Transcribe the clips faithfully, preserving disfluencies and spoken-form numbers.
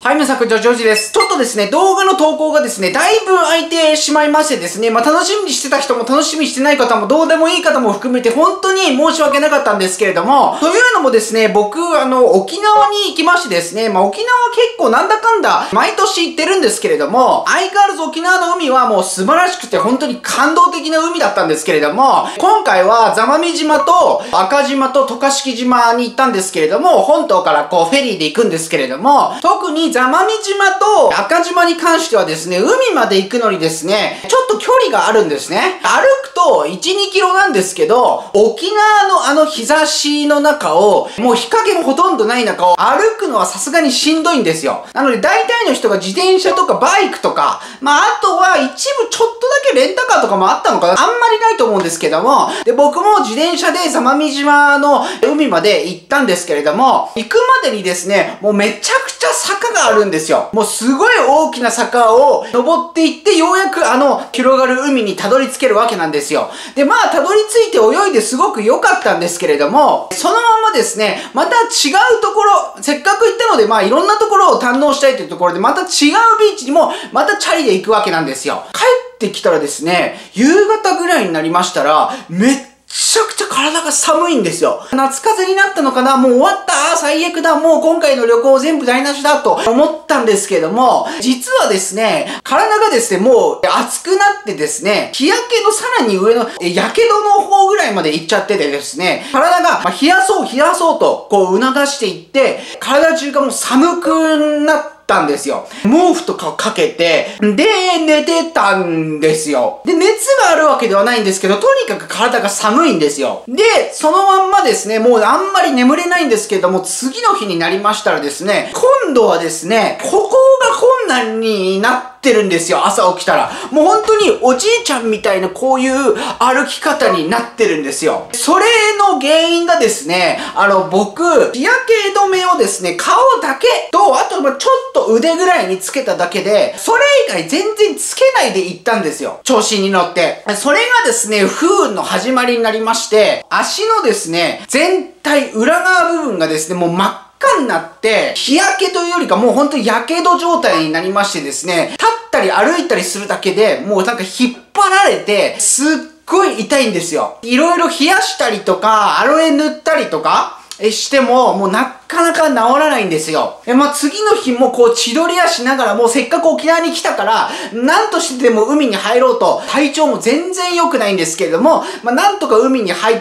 はい、皆さん、こんにちは、ジョージです。ちょっとですね、動画の投稿がですね、だいぶ空いてしまいましてですね、まあ、楽しみにしてた人も楽しみにしてない方も、どうでもいい方も含めて、本当に申し訳なかったんですけれども、というのもですね、僕、あの、沖縄に行きましてですね、まあ、沖縄は結構なんだかんだ、毎年行ってるんですけれども、相変わらず沖縄の海はもう素晴らしくて、本当に感動的な海だったんですけれども、今回は座間味島と赤島と渡嘉敷島に行ったんですけれども、本島からこう、フェリーで行くんですけれども、特に座間味島と赤島に関してはですね、海まで行くのにですね、ちょっと距離があるんですね。歩くといち、にキロなんですけど、沖縄のあの日差しの中を、もう日陰もほとんどない中を歩くのはさすがにしんどいんですよ。なので大体の人が自転車とかバイクとか、まああとは一部ちょっとだけレンタカーとかもあったのかな、あんまりないと思うんですけども、で、僕も自転車で座間味島の海まで行ったんですけれども、行くまでにですね、もうめちゃくちゃ坂があるんですよ。もうすごい大きな坂を登っていって、ようやくあの広がる海にたどり着けるわけなんですよ。で、まあたどり着いて泳いですごく良かったんですけれども、そのままですね、また違うところ、せっかく行ったのでまあいろんなところを堪能したいというところで、また違うビーチにもまたチャリで行くわけなんですよ。帰ってきたらですね、夕方ぐらいになりましたら、めっめちゃくちゃ体が寒いんですよ。夏風邪になったのかな、もう終わったあー最悪だ、もう今回の旅行全部台無しだと思ったんですけども、実はですね、体がですね、もう熱くなってですね、日焼けのさらに上の、やけどの方ぐらいまで行っちゃっててですね、体が、まあ、冷やそう冷やそうと、こう促していって、体中がもう寒くなって、たんですよ。毛布とかをかけて、で、寝てたんですよ。で、熱があるわけではないんですけど、とにかく体が寒いんですよ。で、そのまんまですね、もうあんまり眠れないんですけども、次の日になりましたらですね、今度はですね、歩行が困難になってるんですよ、朝起きたら。もう本当におじいちゃんみたいなこういう歩き方になってるんですよ。それの原因がですね、あの、僕、日焼け止めをですね、顔だけと、あと、ちょっと腕ぐらいにつけただけで、それ以外全然つけないで行ったんですよ。調子に乗って。それがですね、不運の始まりになりまして、足のですね、全体、裏側部分がですね、もう真っ赤になって、日焼けというよりかもう本当に火傷状態になりましてですね、立ったり歩いたりするだけで、もうなんか引っ張られて、すっごい痛いんですよ。いろいろ冷やしたりとか、アロエ塗ったりとか、しても、もうなかなか治らないんですよ。え、まあ、次の日もこう千鳥足しながらもうせっかく沖縄に来たから、なんとしてでも海に入ろうと、体調も全然良くないんですけれども、まあ、なんとか海に入って、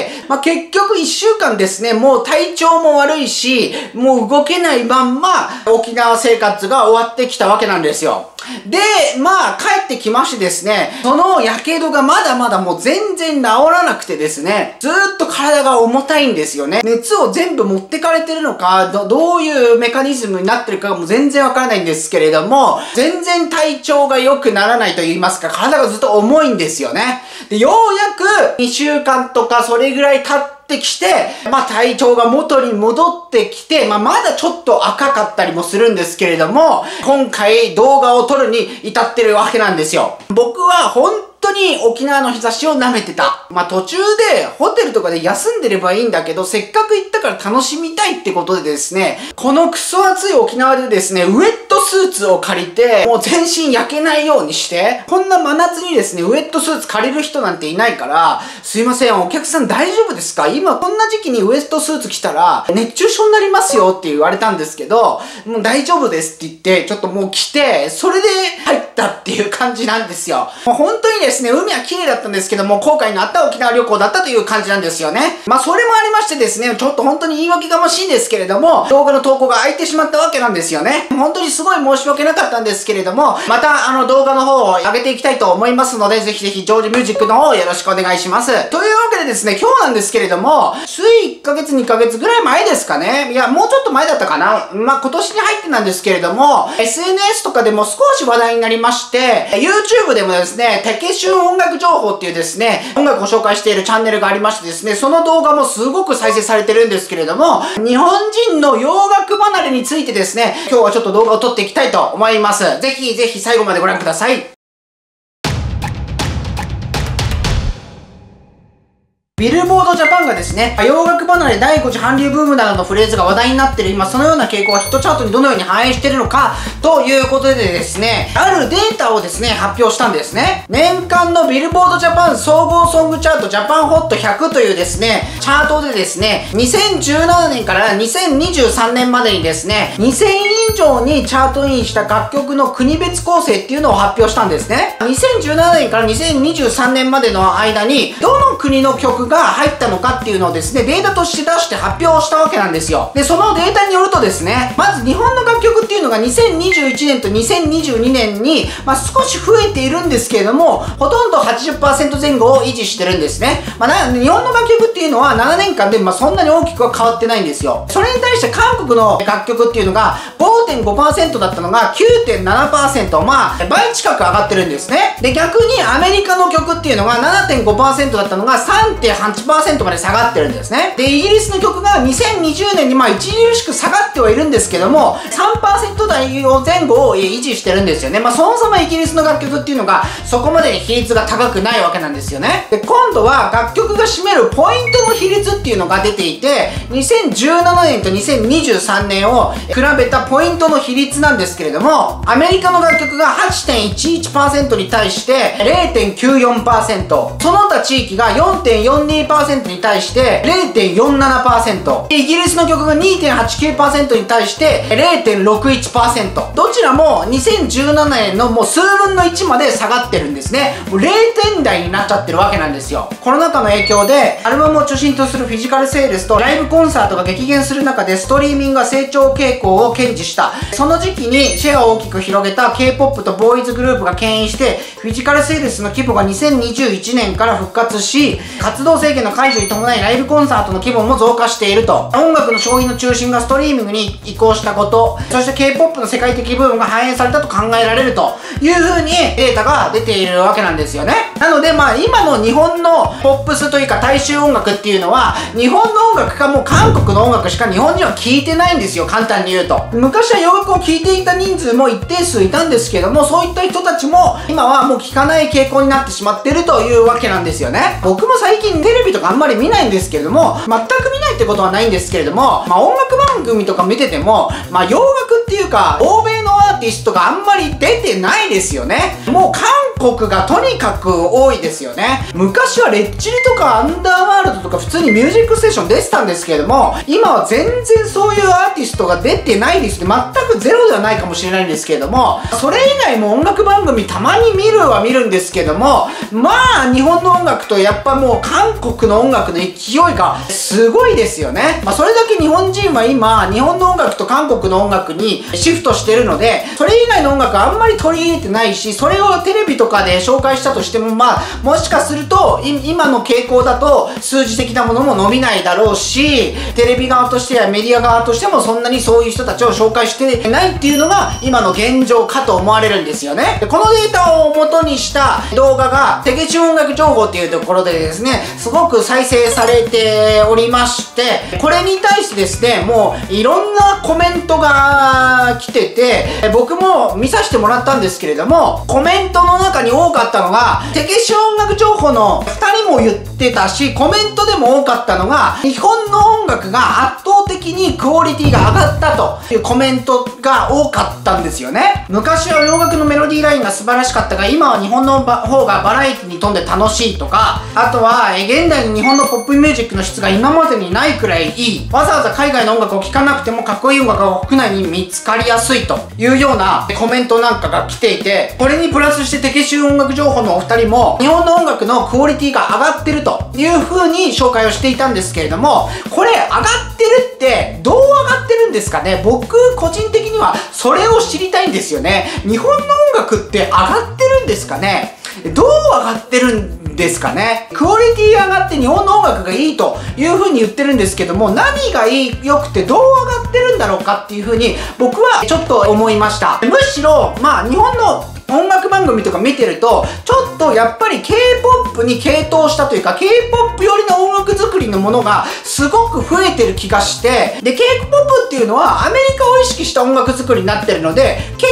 まあ、結局一週間ですね、もう体調も悪いし、もう動けないまんま、沖縄生活が終わってきたわけなんですよ。で、まあ、帰ってきましてですね、その火傷がまだまだもう全然治らなくてですね、ずーっと体が重たいんですよね。熱を全部持ってかれてるのか、ど、どういうメカニズムになってるかも全然わからないんですけれども、全然体調が良くならないと言いますか、体がずっと重いんですよね。で、ようやくにしゅうかんとかそれぐらい経って、ってきて、まあ体調が元に戻ってきて、まあまだちょっと赤かったりもするんですけれども、今回動画を撮るに至ってるわけなんですよ。僕は本当に沖縄の日差しを舐めてた。まあ途中でホテルとかで休んでればいいんだけど、せっかく行ったから楽しみたいってことでですね、このクソ暑い沖縄でですね、ウェットスーツを借りて、もう全身焼けないようにして、こんな真夏にですね、ウェットスーツ借りる人なんていないから、すいません、お客さん大丈夫ですか？今こんな時期にウエストスーツ着たら熱中症になりますよって言われたんですけど、もう大丈夫ですって言ってちょっともう着て、それで入ったっていう感じなんですよ。もう本当にですね、海は綺麗だったんですけども、後悔のあった沖縄旅行だったという感じなんですよね。まあそれもありましてですね、ちょっと本当に言い訳がましいんですけれども、動画の投稿が空いてしまったわけなんですよね。本当にすごい申し訳なかったんですけれども、またあの動画の方を上げていきたいと思いますので、ぜひぜひジョージミュージックの方よろしくお願いします。というわけでですね、今日なんですけれども、ついいっかげつにかげつぐらい前ですかね。いや、もうちょっと前だったかな。まあ、今年に入ってなんですけれども、エスエヌエス とかでも少し話題になりまして、YouTube でもですね、テケシュン音楽情報っていうですね、音楽を紹介しているチャンネルがありましてですね、その動画もすごく再生されてるんですけれども、日本人の洋楽離れについてですね、今日はちょっと動画を撮っていきたいと思います。ぜひぜひ最後までご覧ください。 ビルボードジャパンがですね、洋楽離れ第ご次韓流ブームなどのフレーズが話題になっている今、そのような傾向はヒットチャートにどのように反映しているのか、ということでですね、あるデータをですね、発表したんですね。年間のビルボードジャパン総合ソングチャートジャパンホットひゃくというですね、チャートでですね、にせんじゅうななねんからにせんにじゅうさんねんまでにですね、にせんい以上にチャートインした楽曲の国別構成っていうのを発表したんですね。にせんじゅうななねんからにせんにじゅうさんねんまでの間に、どの国の曲が入ったのかっていうのをですね、データとして出して発表したわけなんですよ。で、そのデータによるとですね、まず日本の楽曲っていうのがにせんにじゅういちねんとにせんにじゅうにねんに、まあ、少し増えているんですけれども、ほとんど はちじゅっパーセント 前後を維持してるんですね。まあ、な日本の楽曲っていうのはななねんかんで、まあ、そんなに大きくは変わってないんですよ。それに対して韓国の楽曲っていうのが ごてんごパーセント だったのが きゅうてんななパーセント、まあ、倍近く上がってるんですね。で、逆にアメリカの曲っていうのが ななてんごパーセント だったのが さんてんはちパーセント まで下がってるんですね。で、イギリスの曲がにせんにじゅうねんにまあ著しく下がってはいるんですけども、さんパーセント 台を前後を維持してるんですよね。まあ、そもそもイギリスの楽曲っていうのがそこまでに比率が高くないわけなんですよね。で、今度は楽曲が占めるポイントの比率っていうのが出ていて、にせんじゅうななねんとにせんにじゅうさんねんを比べたポイントの比率なんですけれども、アメリカの楽曲が はちてんいちいちパーセント に対して れいてんきゅうよんパーセント、その他地域が よんてんよんにパーセント に対して れいてんよんななパーセント、イギリスの曲が にてんはちきゅうパーセント に対して れいてんろくいちパーセント、どちらもにせんじゅうななねんのもう数分のいちまで下がってるんですね。もうれいてん台になっちゃってるわけなんですよ。コロナ禍の影響でアルバムを中心とするフィジカルセールスとライブコンサートが激減する中でストリーミングが成長傾向を堅持した。その時期にシェアを大きく広げた ケーポップ とボーイズグループが牽引してフィジカルセールスの規模がにせんにじゅういちねんから復活し、活動制限の解除に伴いライブコンサートの規模も増加していると。音楽の消費の中心がストリーミングに移行したこと、そして ケーポップ の世界的ブームが反映されたと考えられるという風にデータが出ているわけなんですよね。なのでまあ今の日本のポップスというか大衆音楽っていうのは日本の音楽かもう韓国の音楽しか日本人は聴いてないんですよ、簡単に言うと。昔は洋楽を聴いていた人数も一定数いたんですけども、そういった人たちも今はもう聴かない傾向になってしまってるというわけなんですよね。僕も最近テレビとかあんまり見ないんですけれども、全く見ないってことはないんですけれども、まあ音楽番組とか見てても、まあ洋楽っていうか欧米のアーティストがあんまり出てないですよね。もう韓国がとにかく多いですよね。昔はレッチリとかアンダーワールドとか普通にミュージックステーション出てたんですけれども、今は全然そういうアーティストが出てないですね。全くゼロではないかもしれないんですけれども、それ以外も音楽番組たまに見るは見るんですけども、まあ日本の音楽とやっぱもう韓国の音楽の勢いがすごいですよね。まあそれだけ日本人は今日本の音楽と韓国の音楽にシフトしてるので、それ以外の音楽あんまり取り入れてないし、それをテレビとかで紹介したとしても、まあもしかすると今の傾向だと数字的なものも伸びないだろうし、テレビ側としてやメディア側としてもそんなにそういう人たちを紹介してないっていうのが今の現状かと思われるんですよね。でこのデータを元にした動画がテケチ音楽情報っていうところでですね、すごく再生されておりまして、これに対してですね、もういろんなコメントが来てて、僕も見させてもらったんですけれども、コメントの中に多かったのが、テケシ音楽情報のふたりも言ってたし、コメントでも多かったのが、日本の音楽が圧倒的にクオリティが上がったというコメントが多かったんですよね。昔は洋楽のメロディーラインが素晴らしかったが、今は日本の方がバラエティに富んで楽しいとか、あとは現代の日本のポップミュージックの質が今までにないくらいいい、わざわざ海外の音楽を聴かなくてもかっこいい音楽が国内に見つかりやすいというようなコメントなんかが来ていて、これにプラスしてテケシ音楽情報のお二人も日本の音楽のクオリティが上がってるという風に紹介をしていたんですけれども、これ上がってるってどう上がってるんですかね。僕個人的にはそれを知りたいんですよね。日本の音楽って上がってるんですかね。どう上がってるんですかね。クオリティ上がって日本の音楽がいいという風に言ってるんですけども、何がいい良くてどう上がってるんだろうかっていう風に僕はちょっと思いました。むしろまあ日本の音楽番組とか見てると、ちょっとやっぱり ケーポップ に傾倒したというか ケーポップ 寄りの音楽作りのものがすごく増えてる気がして、で ケーポップ っていうのはアメリカを意識した音楽作りになってるので、結局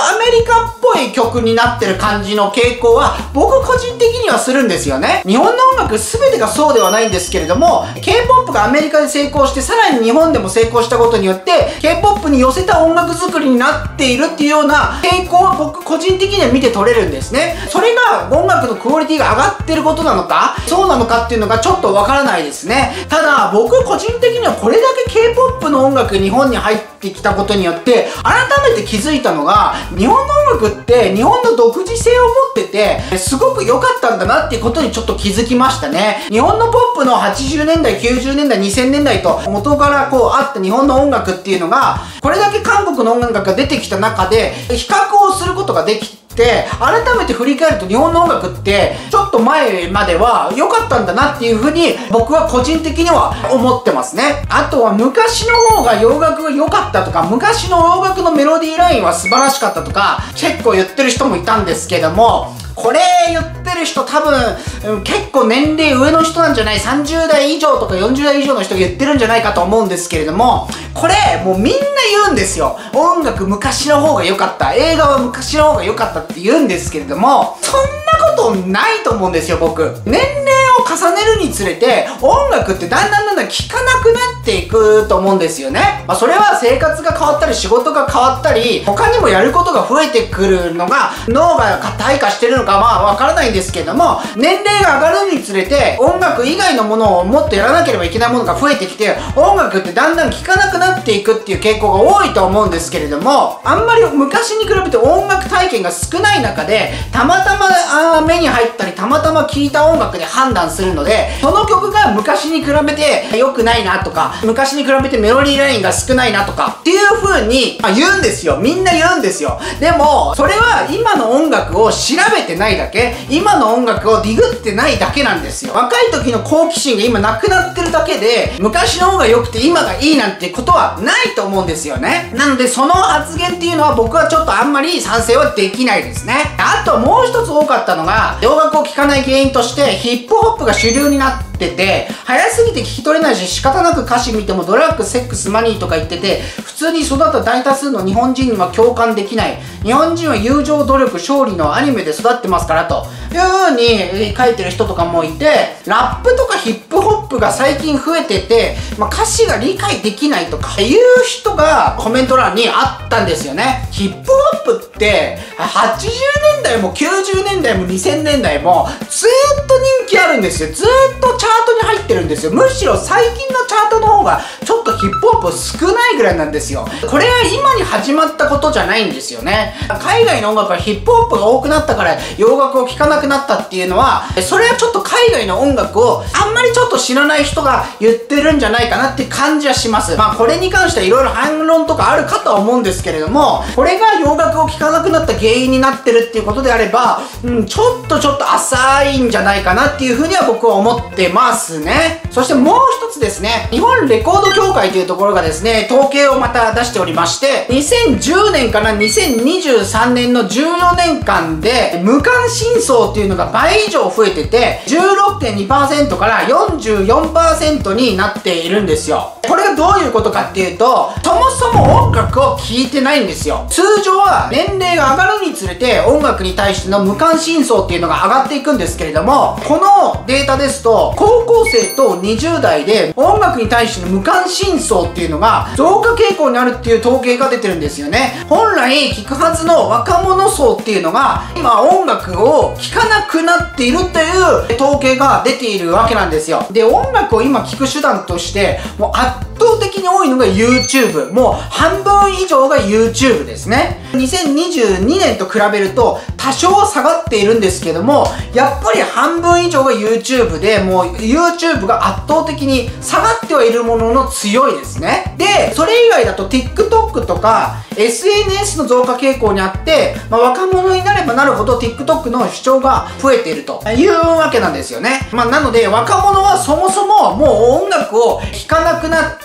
アメリカっぽい曲になってる感じの傾向は僕個人的にはするんですよね。日本の音楽全てがそうではないんですけれども、 K-ポップ がアメリカで成功して、さらに日本でも成功したことによって K-ポップ に寄せた音楽作りになっているっていうような傾向は僕個人的には見て取れるんですね。それが音楽のクオリティが上がってることなのか、そうなのかっていうのがちょっとわからないですね。ただ僕個人的にはこれだけ K-ポップ の音楽日本に入ってきたことによって改めて気づいたのが、日本の音楽って日本の独自性を持っててすごく良かったんだなっていうことにちょっと気づきましたね。日本のポップのはちじゅうねんだいきゅうじゅうねんだいにせんねんだいと元からこうあった日本の音楽っていうのが、これだけ韓国の音楽が出てきた中で比較をすることができて、改めて振り返ると日本の音楽ってちょっと前までは良かったんだなっていう風に僕は個人的には思ってますね。あとは昔の方が洋楽が良かったとか、昔の洋楽のメロディーラインは素晴らしかったとか結構言ってる人もいたんですけども、これ言ってる人多分、うん、結構年齢上の人なんじゃない、さんじゅうだい以上とかよんじゅうだい以上の人が言ってるんじゃないかと思うんですけれども、これもうみんな言うんですよ。音楽昔の方が良かった、映画は昔の方が良かったって言うんですけれども、そんなことないと思うんですよ。僕年齢を重ねるにつれて音楽ってだんだんだんだん聴かなくなっていくと思うんですよね。まあ、それは生活が変わったり仕事が変わったり他にもやることが増えてくるのが脳が退化してるのかまあわからないんですけども、年齢が上がるにつれて音楽以外のものをもっとやらなければいけないものが増えてきて、音楽ってだんだん聴かなくなっていくっていう傾向が多いと思うんですけれども、あんまり昔に比べて音楽体験が少ない中でたまたまあ目に入ったりたまたま聴いた音楽で判断するので、その曲が昔に比べて良くないなとか昔に比べてメロディーラインが少ないなとかっていう風に、まあ、言うんですよ。みんな言うんですよ。でもそれは今の音楽を調べてないだけ、今の音楽をディグってないだけなんですよ。若い時の好奇心が今なくなってるだけで昔の方が良くて今がいいなんてことはないと思うんですよね。なのでその発言っていうのは僕はちょっとあんまり賛成はできないですね。あともう一つ多かったのが、洋楽を聴かない原因としてヒップホップが主流になってて、早すぎて聞き取れないし仕方なく歌詞見てもドラッグセックスマニーとか言ってて、普通に育った大多数の日本人には共感できない、日本人は友情努力勝利のアニメで育ってますからという風に書いてる人とかもいて、ラップとかヒップホップが最近増えてて、まあ、歌詞が理解できないとかいう人がコメント欄にあったんですよね。ヒップホップってはちじゅうねんだいもきゅうじゅうねんだいもにせんねんだいもずーっと人気あるんですよ。ずーっとチャートに入ってるんですよ。むしろ最近のチャートの方がちょっとヒップホップ少ないぐらいなんですよ。これは今に始まったことじゃないんですよね。海外の音楽はヒップホップが多くなったから洋楽を聴かなくなったっていうのは、それはちょっと海外の音楽をあんまりちょっと知らない人が言ってるんじゃないかなって感じはします。まあこれに関してはいろいろ反論とかあるかとは思うんですけれども、これが洋楽を聴かなくなった原因になってるっていうことであれば、うん、ちょっとちょっと浅いんじゃないかなっていうふうには僕は思ってますね。そしてもう一つですね、日本レコード協会というところがですね、統計をまた出しておりまして、にせんじゅうねんからにせんにじゅうさんねんのじゅうよねんかんで無関心層っていうのが倍以上増えてて じゅうろくてんにパーセント から よんじゅうよんパーセント になっているんですよ。これがどういうことかっていうと、そもそも音楽を聴いてないんですよ。通常は年齢が上がるにつれて音楽に対しての無関心層っていうのが上がっていくんですけれども、このデータですと高校生とにじゅうだいで音楽に対しての無関心層っていうのが増加傾向にあるっていう統計が出てるんですよね。本来聴くはずの若者層っていうのが今音楽を聴かなくなっているという統計が出ているわけなんですよ。で、音楽を今聴く手段としてもう圧倒的に多いのが YouTube。もう半分以上が YouTube ですね。にせんにじゅうにねんと比べると多少は下がっているんですけども、やっぱり半分以上が YouTube で、もう YouTube が圧倒的に下がってはいるものの強いですね。で、それ以外だと TikTok とか エスエヌエス の増加傾向にあって、まあ、若者になればなるほど TikTok の視聴が増えているというわけなんですよね。まあ、なので若者はそもそももう音楽を聴かなくなって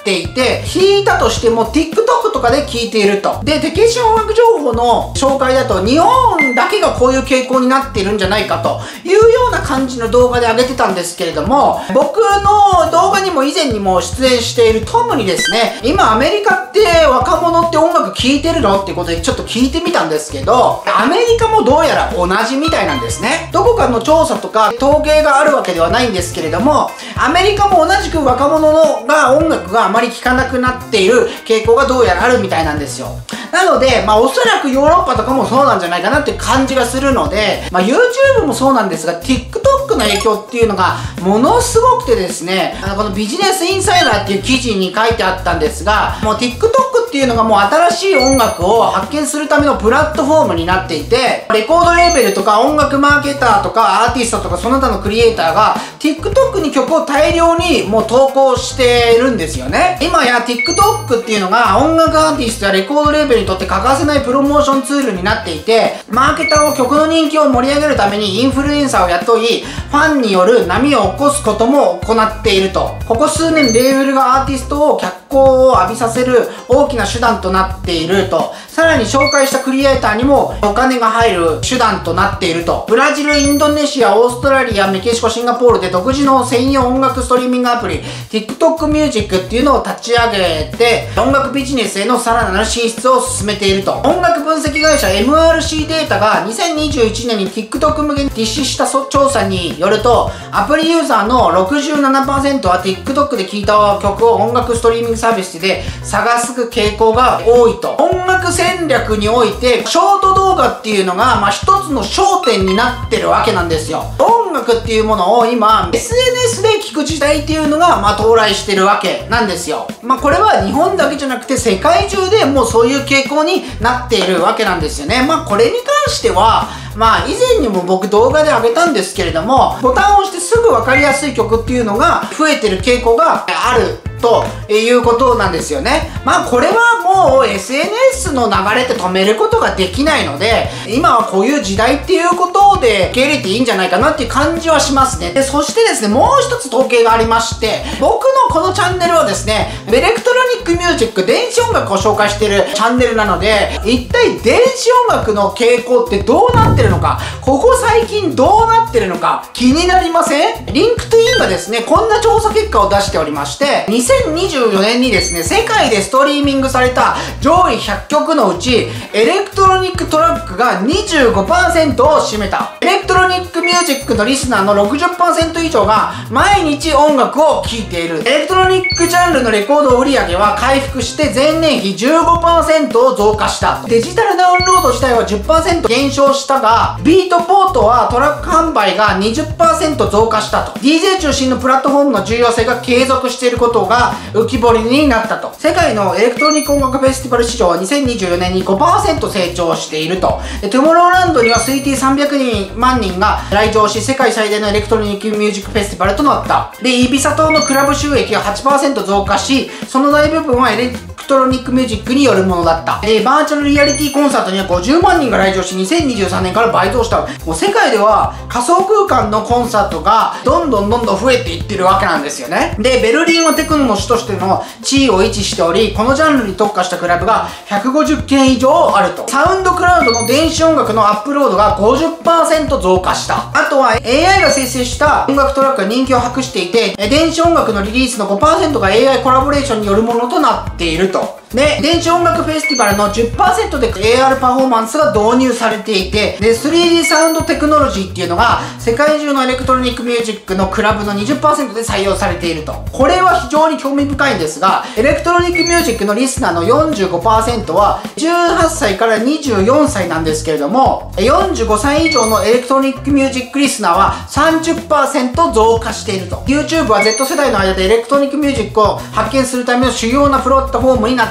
っていて、聞いたとしても TikTok とかで聞いていると。で、テケシ音楽情報の紹介だと、日本だけがこういう傾向になっているんじゃないかというような感じの動画で上げてたんですけれども、僕の動画にも以前にも出演しているトムにですね、今アメリカって若者って音楽聴いてるのってことでちょっと聞いてみたんですけど、アメリカもどうやら同じみたいなんですね。どこかの調査とか統計があるわけではないんですけれども、アメリカも同じく若者のが音楽があまり聴かなくなっている傾向がどうやらあるみたいなんですよ。なので、まあおそらくヨーロッパとかもそうなんじゃないかなっていう感じがするので、まあ YouTube もそうなんですが、TikTok の影響っていうのがものすごくてですね、あのこのビジネスインサイダーっていう記事に書いてあったんですが、もう TikTok っていうのがもう新しい音楽を発見するためのプラットフォームになっていて、レコードレーベルとか音楽マーケターとかアーティストとかその他のクリエイターが TikTok に曲を大量にもう投稿してるんですよね。今や TikTok っていうのが音楽アーティストやレコードレーベルにとって欠かせないプロモーションツールになっていて、マーケターを曲の人気を盛り上げるためにインフルエンサーを雇い、ファンによる波を起こすことも行っていると。ここ数年レーベルがアーティストを脚光を浴びさせる大きな手段となっていると。さらに紹介したクリエイターにもお金が入る手段となっていると。ブラジル、インドネシア、オーストラリア、メキシコ、シンガポールで独自の専用音楽ストリーミングアプリ TikTok Music っていうのを立ち上げて、音楽ビジネスへのさらなる進出を進めていると。音楽分析会社 エムアールシー データがにせんにじゅういちねんに TikTok 向けに実施した調査によると、アプリユーザーの ろくじゅうななパーセント は TikTok で聴いた曲を音楽ストリーミングサービスで探す傾向が多いと。音楽戦略においてショート動画っていうのが、まあ、一つの焦点になってるわけなんですよ。音楽っていうものを今 エスエヌエス で聴く時代っていうのが、まあ、到来してるわけなんですよ。まあ、これは日本だけじゃなくて世界中でもうそういう傾向になっているわけなんですよね。まあ、これに関してはまあ以前にも僕動画で上げたんですけれども、ボタンを押してすぐ分かりやすい曲っていうのが増えてる傾向があるということなんですよね。まあこれはもう エスエヌエス の流れって止めることができないので、今はこういう時代っていうことで受け入れていいんじゃないかなっていう感じはしますね。で、そしてですね、もう一つ統計がありまして、僕のこのチャンネルはですね、エレクトロニックミュージック、電子音楽を紹介しているチャンネルなので、一体電子音楽の傾向ってどうなってるのか、ここ最近どうなってるのか気になりません？リンクトゥインがですね、こんな調査結果を出しておりまして、にせんにじゅうよねんにですね、世界でストリーミングされた上位ひゃっきょくのうち、エレクトロニックトラックが にじゅうごパーセント を占めた。エレクトロニックミュージックのリスナーの ろくじゅっパーセント 以上が毎日音楽を聴いている。エレクトロニックジャンルのレコード売上は回復して前年比 じゅうごパーセント を増加した。デジタルダウンロード自体は じゅっパーセント 減少したが、ビートポートはトラック販売が にじゅっパーセント 増加したと。ディージェー 中心のプラットフォームの重要性が継続していることが浮き彫りになったと。世界のエレクトロニック音楽フェスティバル市場はにせんにじゅうよねんに ごパーセント 成長していると。で、トゥモローランドには推定さんびゃくまんにんが来場し、世界最大のエレクトロニックミュージックフェスティバルとなった。で、イビサ島のクラブ収益が はちパーセント 増加し、その大部分はエレクトロニックミュージックによるものだった。で、バーチャルリアリティコンサートにはごじゅうまんにんが来場し、にせんにじゅうさんねんから倍増した。もう世界では仮想空間のコンサートがどんどんどんどん増えていってるわけなんですよね。で、ベルリンはテクノの首都としての地位を維持しており、このジャンルに特化したクラブがひゃくごじゅっけん以上あると。サウンドクラウドの電子音楽のアップロードが ごじゅっパーセント 増加した。あとは エーアイ が生成した音楽トラックが人気を博していて、電子音楽のリリースの ごパーセント が エーアイ コラボレーションによるものとなっていると。で、電子音楽フェスティバルの じゅっパーセント で エーアール パフォーマンスが導入されていて、で、スリーディー サウンドテクノロジーっていうのが世界中のエレクトロニックミュージックのクラブの にじゅっパーセント で採用されていると。これは非常に興味深いんですが、エレクトロニックミュージックのリスナーの よんじゅうごパーセント はじゅうはっさいからにじゅうよんさいなんですけれども、よんじゅうごさい以上のエレクトロニックミュージックリスナーは さんじゅっパーセント 増加していると。YouTube は Z 世代の間でエレクトロニックミュージックを発見するための主要なプラットフォームになっ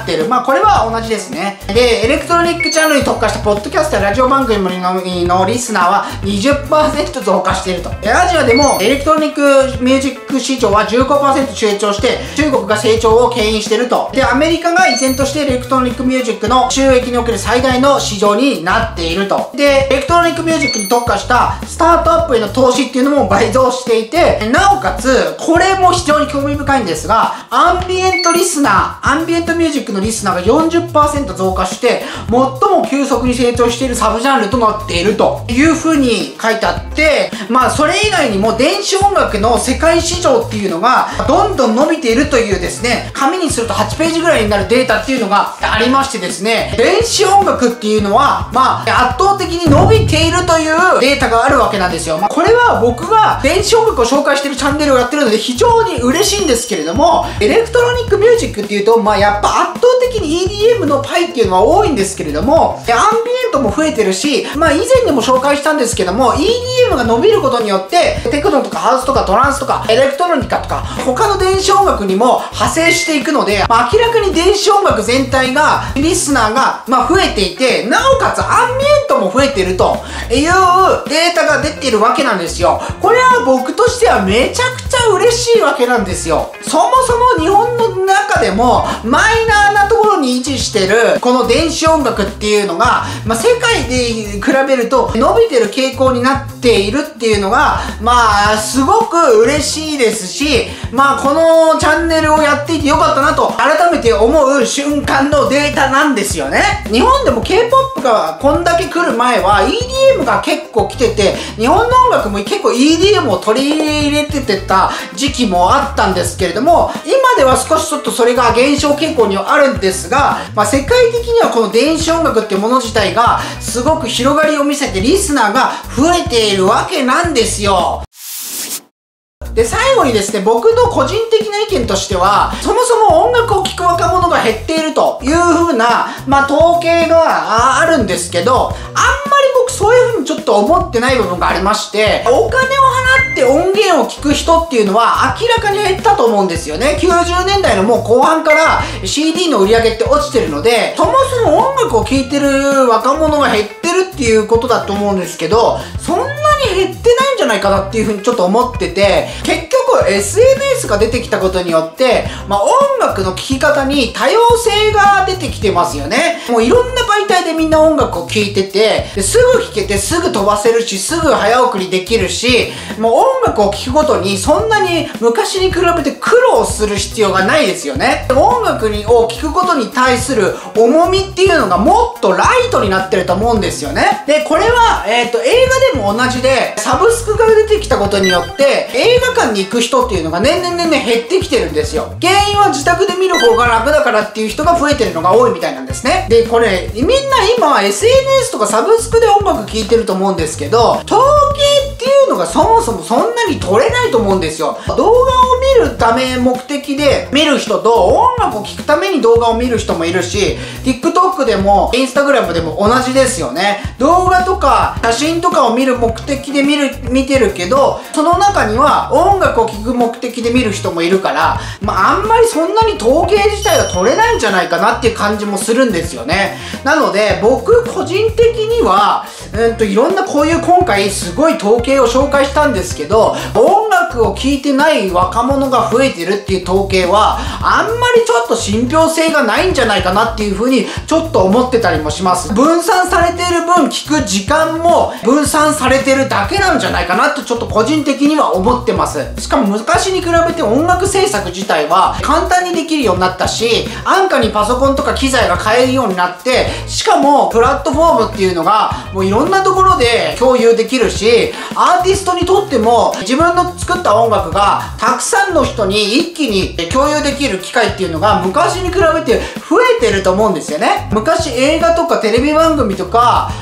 ってる。まあこれは同じですね。で、エレクトロニックジャンルに特化したポッドキャストやラジオ番組ののリスナーは にじゅっパーセント 増加していると。アジアでもエレクトロニックミュージック市場は じゅうごパーセント 成長して、中国が成長を牽引していると。で、アメリカが依然としてエレクトロニックミュージックの収益における最大の市場になっていると。で、エレクトロニックミュージックに特化したスタートアップへの投資っていうのも倍増していて、なおかつ、これも非常に興味深いんですが、アンビエントリスナー、アンビエントミュージックのリスナーが よんじゅっパーセント 増加して、最も急速に成長しているサブジャンルとなっているという風に書いてあって、まあそれ以外にも電子音楽の世界市場っていうのがどんどん伸びているというですね、紙にするとはちページぐらいになるデータっていうのがありましてですね、電子音楽っていうのは、まあ圧倒的に伸びているというデータがあるわけなんですよ。まあこれは僕が電子音楽を紹介しているチャンネルをやってるので非常に嬉しいんですけれども、エレクトロニックミュージックっていうと、まあやっぱ圧倒的に イーディーエム のパイっていうのは多いんですけれども、アンビエントも増えてるし、まあ以前にも紹介したんですけども、イーディーエム が伸びることによって、テクノとかハウスとかトランスとかエレクトロニカとか、他の電子音楽にも派生していくので、まあ明らかに電子音楽全体が、リスナーが、まあ増えていて、なおかつアンビエントも増えているというデータが出ているわけなんですよ。これは僕としてはめちゃくちゃ嬉しいわけなんですよ。そもそも日本の中でもマイナーなところに位置してるこの電子音楽っていうのが、まあ、世界で比べると伸びてる傾向になっているっていうのが、まあすごく嬉しいですし、まあこのチャンネルをやっていてよかったなと改めて思う瞬間のデータなんですよね。日本でも ケーポップ がこんだけ来る前は イーディーエム が結構来てて、日本の音楽も結構 イーディーエム を取り入れててた時期もあったんですけれども、今では少しちょっとそれが減少傾向にはあるんですが、まあ世界的にはこの電子音楽っていうもの自体がすごく広がりを見せてリスナーが増えているわけなんですよ。で、最後にですね、僕の個人的な意見としては、そもそも音楽を聴く若者が減っているという風な、まあ、統計があるんですけど、あんまり僕そういう風にちょっと思ってない部分がありまして、お金を払って音源を聴く人っていうのは明らかに減ったと思うんですよね。きゅうじゅうねんだいのもう後半から シーディー の売り上げって落ちてるので、そもそも音楽を聴いてる若者が減ってるっていうことだと思うんですけど、そんなに減ってないんじゃないかなっていう風にちょっと思ってて、結局 エスエヌエス が出てきたことによって、まあ、音楽の聴き方に多様性が出てきてますよね。もういろんな媒体でみんな音楽を聴いてて、ですぐ聴けてすぐ飛ばせるし、すぐ早送りできるし、もう音楽を聴くごとにそんなに昔に比べて苦労する必要がないですよね。音楽にを聴くことに対する重みっていうのがもっとライトになってると思うんですよね。で、これは、えっと、映画でも同じで、サブスクが出てきたことによって、映画館に行く人っていうのが年々年々減ってきてるんですよ。原因は自宅で見る方が楽だからっていう人が増えてるのが多いみたいなんですね。で、これ、みんな今 エスエヌエス とかサブスクで音楽聴いてると思うんですけど、統計っていうのがそもそもそんなに取れないと思うんですよ。動画を見るため目的で見る人と音楽を聴くために動画を見る人もいるし、TikTok でも Instagram でも同じですよね。動画とか写真とかを見る目的で見る、見てるけど、その中には音楽を聴く目的で見る人もいるから、まあ、あんまりそんなに統計自体は取れないんじゃないかなっていう感じもするんですよね。なので、僕個人的には、うんと、いろんなこういう今回すごい統計を紹介したんですけど、音楽を聴いてない若者が増えてるっていう統計は、あんまりちょっと信憑性がないんじゃないかなっていうふうにちょっと思ってたりもします。分散されている分聴く時間も分散されてるだけなんじゃないかなってちょっと個人的には思ってます。しかも昔に比べて音楽制作自体は簡単にできるようになったし、安価にパソコンとか機材が買えるようになって、しかもプラットフォームっていうのがもういろんなところで共有できるし、アーティストにとっても自分の作った音楽がたくさんの人に一気に共有できる機会っていうのが昔に比べて増えてると思うんですよね。昔映画とかテレビ番組とか映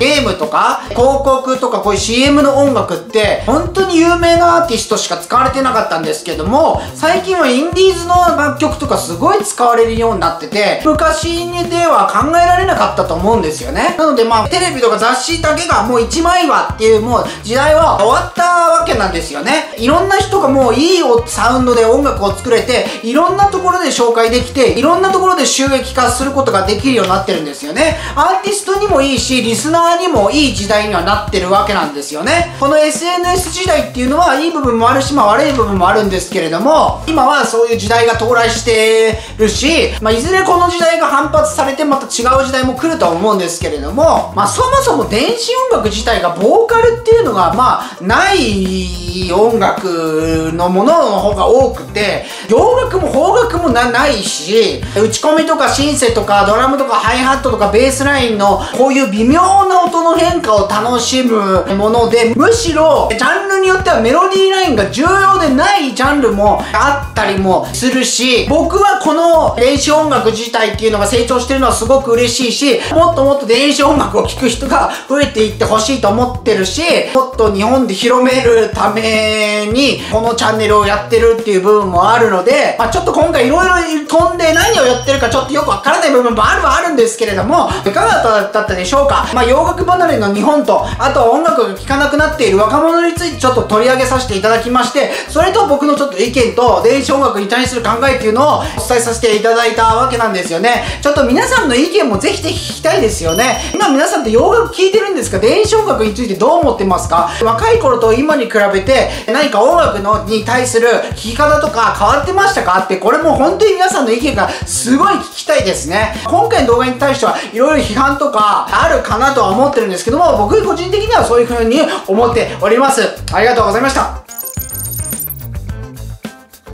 ゲームとか、広告とかこういう シーエム の音楽って、本当に有名なアーティストしか使われてなかったんですけども、最近はインディーズの楽曲とかすごい使われるようになってて、昔では考えられなかったと思うんですよね。なのでまあ、テレビとか雑誌だけがもう一枚岩っていうもう時代は終わったわけなんですよね。いろんな人がもういいサウンドで音楽を作れて、いろんなところで紹介できて、いろんなところで収益化することができるようになってるんですよね。アーティストにもいいし、リスナーにもいい時代にはなってるわけなんですよね。この エスエヌエス 時代っていうのはいい部分もあるし、まあ悪い部分もあるんですけれども、今はそういう時代が到来してるし、まあいずれこの時代が反発されてまた違う時代も来るとは思うんですけれども、まあそもそも電子音楽自体がボーカルっていうのがまあない音楽のものの方が多くて、洋楽も邦楽も な, ないし、打ち込みとかシンセとかドラムとかハイハットとかベースラインのこういう微妙な音の変化を楽しむもので、むしろジャンルによってはメロディーラインが重要でないジャンルもあったりもするし、僕はこの電子音楽自体っていうのが成長してるのはすごく嬉しいし、もっともっと電子音楽を聴く人が増えていってほしいと思ってるし、もっと日本で広めるためにこのチャンネルをやってるっていう部分もあるので、まあ、ちょっと今回いろいろ飛んで何をやってるかちょっとよくわからない部分もあるはあるんですけれども、いかがだったでしょうか。まあ、洋楽離れの日本と、あとは音楽が聴かなくなっている若者についてちょっと取り上げさせていただきまして、それと僕のちょっと意見と電子音楽に対する考えっていうのをお伝えさせていただいたわけなんですよね。ちょっと皆さんの意見もぜひぜひ聞きたいですよね。今皆さんって洋楽聴いてるんですか？電子音楽についてどう思ってますか？若い頃と今に比べて何か音楽のに対する聴き方とか変わってましたかって、これも本当に皆さんの意見がすごい聞きたいですね。今回の動画に対してはいろいろ批判とかあるかなとは思ってるんですけども、僕個人的にはそういう風に思っております。ありがとうございました。